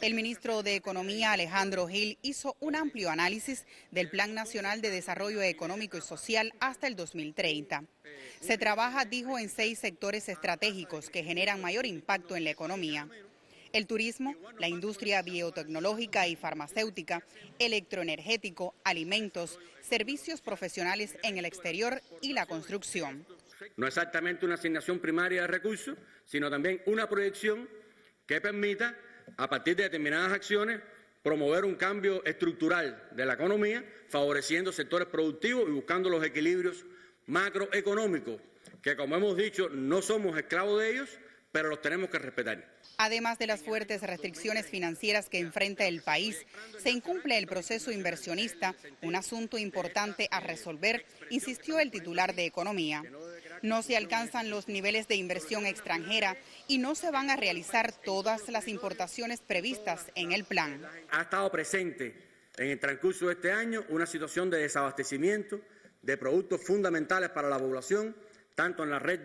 El ministro de Economía, Alejandro Gil, hizo un amplio análisis del Plan Nacional de Desarrollo Económico y Social hasta el 2030. Se trabaja, dijo, en 6 sectores estratégicos que generan mayor impacto en la economía: el turismo, la industria biotecnológica y farmacéutica, electroenergético, alimentos, servicios profesionales en el exterior y la construcción. No exactamente una asignación primaria de recursos, sino también una proyección que permita, a partir de determinadas acciones, promover un cambio estructural de la economía, favoreciendo sectores productivos y buscando los equilibrios macroeconómicos, que, como hemos dicho, no somos esclavos de ellos, pero los tenemos que respetar. Además de las fuertes restricciones financieras que enfrenta el país, se incumple el proceso inversionista, un asunto importante a resolver, insistió el titular de Economía. No se alcanzan los niveles de inversión extranjera y no se van a realizar todas las importaciones previstas en el plan. Ha estado presente en el transcurso de este año una situación de desabastecimiento de productos fundamentales para la población, tanto en la red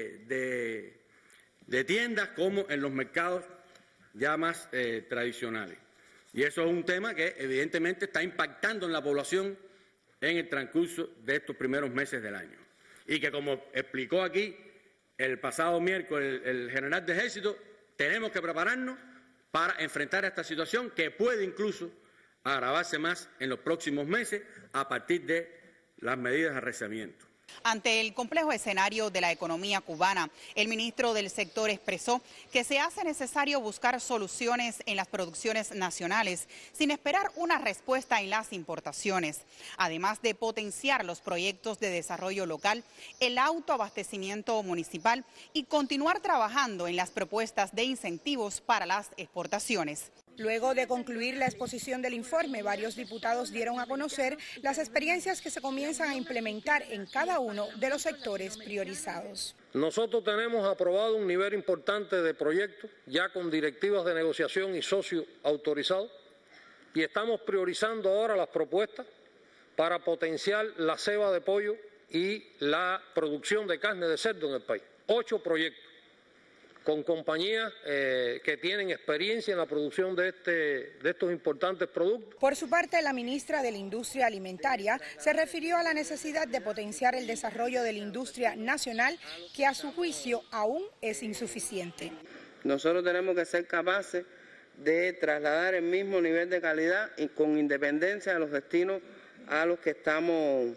de tiendas como en los mercados ya más tradicionales. Y eso es un tema que evidentemente está impactando en la población en el transcurso de estos primeros meses del año. Y que, como explicó aquí el pasado miércoles el general de Ejército, tenemos que prepararnos para enfrentar esta situación que puede incluso agravarse más en los próximos meses a partir de las medidas de arreciamiento. Ante el complejo escenario de la economía cubana, el ministro del sector expresó que se hace necesario buscar soluciones en las producciones nacionales sin esperar una respuesta en las importaciones, además de potenciar los proyectos de desarrollo local, el autoabastecimiento municipal y continuar trabajando en las propuestas de incentivos para las exportaciones. Luego de concluir la exposición del informe, varios diputados dieron a conocer las experiencias que se comienzan a implementar en cada uno de los sectores priorizados. Nosotros tenemos aprobado un nivel importante de proyectos, ya con directivas de negociación y socios autorizados, y estamos priorizando ahora las propuestas para potenciar la ceba de pollo y la producción de carne de cerdo en el país. 8 proyectos con compañías que tienen experiencia en la producción de estos importantes productos. Por su parte, la ministra de la Industria Alimentaria se refirió a la necesidad de potenciar el desarrollo de la industria nacional, que a su juicio aún es insuficiente. Nosotros tenemos que ser capaces de trasladar el mismo nivel de calidad y con independencia de los destinos a los que estamos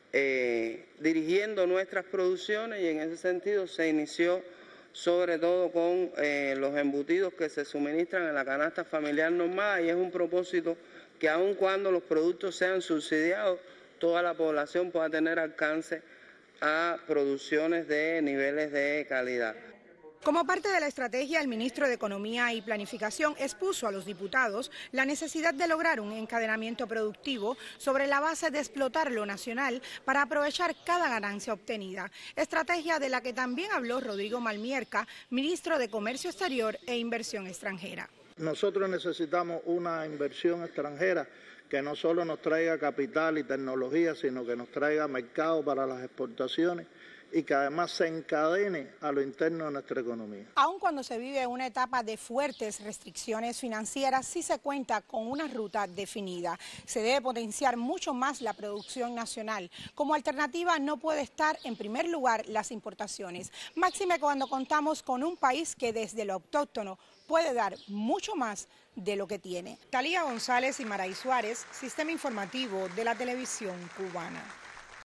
dirigiendo nuestras producciones, y en ese sentido se inició sobre todo con los embutidos que se suministran en la canasta familiar normada, y es un propósito que aun cuando los productos sean subsidiados, toda la población pueda tener alcance a producciones de niveles de calidad. Como parte de la estrategia, el ministro de Economía y Planificación expuso a los diputados la necesidad de lograr un encadenamiento productivo sobre la base de explotar lo nacional para aprovechar cada ganancia obtenida, estrategia de la que también habló Rodrigo Malmierca, ministro de Comercio Exterior e Inversión Extranjera. Nosotros necesitamos una inversión extranjera que no solo nos traiga capital y tecnología, sino que nos traiga mercado para las exportaciones y que además se encadene a lo interno de nuestra economía. Aun cuando se vive una etapa de fuertes restricciones financieras, sí se cuenta con una ruta definida. Se debe potenciar mucho más la producción nacional. Como alternativa no puede estar en primer lugar las importaciones, máxime cuando contamos con un país que desde lo autóctono puede dar mucho más de lo que tiene. Talía González y Maray Suárez, Sistema Informativo de la Televisión Cubana.